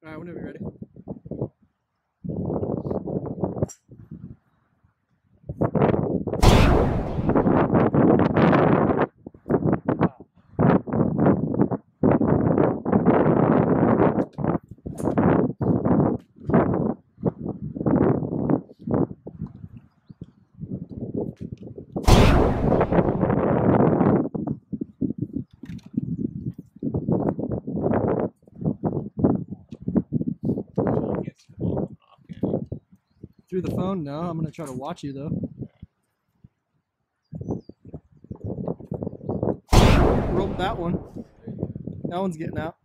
All right, whenever you're ready. Through the phone? No, I'm gonna try to watch you though. Rolled that one. That one's getting out.